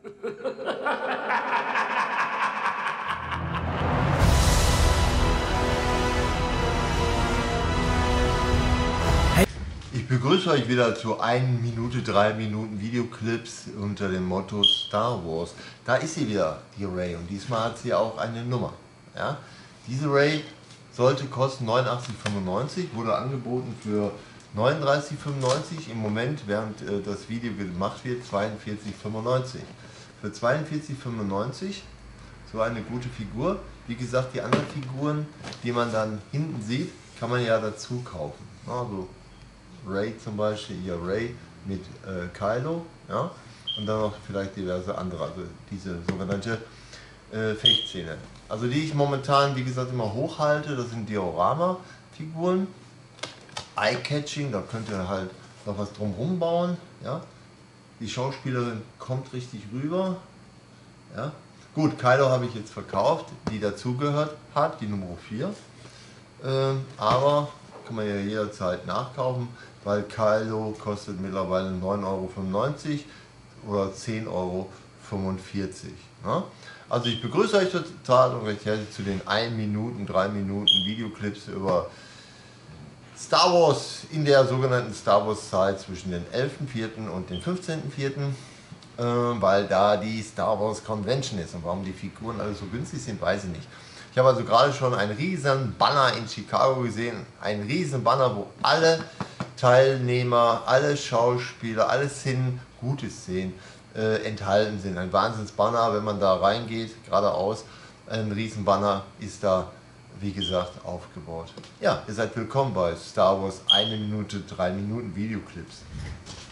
Ich begrüße euch wieder zu 1 Minute 3 Minuten Videoclips unter dem Motto Star Wars. Da ist sie wieder, die Rey, und diesmal hat sie auch eine Nummer. Ja? Diese Rey sollte kosten 89,95, wurde angeboten für 39,95, im Moment, während das Video gemacht wird, 42,95. Für 42,95 so eine gute Figur. Wie gesagt, die anderen Figuren, die man dann hinten sieht, kann man ja dazu kaufen. Also Rey zum Beispiel, hier Rey mit Kylo, ja, und dann noch vielleicht diverse andere, also diese sogenannte Fechtszene. Also die ich momentan, wie gesagt, immer hochhalte, das sind Diorama-Figuren, Eye-Catching, da könnt ihr halt noch was drumherum bauen, ja. Die Schauspielerin kommt richtig rüber, ja. Gut, Kylo habe ich jetzt verkauft, die dazugehört hat, die Nummer 4, aber kann man ja jederzeit nachkaufen, weil Kylo kostet mittlerweile 9,95 € oder 10,45 €. Ne? Also ich begrüße euch total und recht herzlich zu den 1 Minuten, 3 Minuten Videoclips über Star Wars in der sogenannten Star Wars Zeit zwischen dem 11.04. und dem 15.04. Weil da die Star Wars Convention ist, und warum die Figuren alle so günstig sind, weiß ich nicht. Ich habe also gerade schon einen riesen Banner in Chicago gesehen, einen riesen Banner, wo alle Teilnehmer, alle Schauspieler, alle Szenen, gute Szenen enthalten sind. Ein Wahnsinns-Banner, wenn man da reingeht, geradeaus, ein riesen Banner ist da, wie gesagt, aufgebaut. Ja, ihr seid willkommen bei Star Wars 1 Minute 3 Minuten Videoclips.